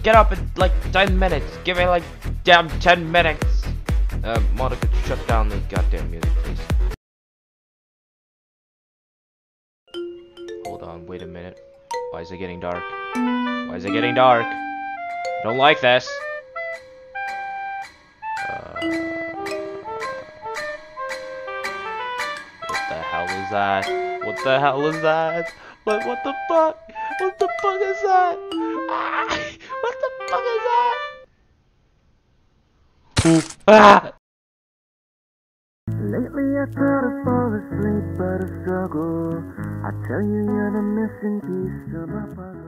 get up in like 10 minutes. Give me like damn 10 minutes. Monica, shut down the goddamn music, please. Hold on, wait a minute. Why is it getting dark? Why is it getting dark? I don't like this. What the hell is that? What the hell is that? What the fuck? What the fuck is that? Ah, what the fuck is that? Ah! Lately I try to fall asleep, but I struggle. I tell you you're the missing piece of my puzzle.